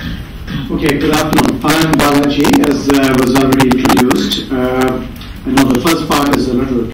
Okay, good afternoon. I am Balaji, as was already introduced. I know the first part is a little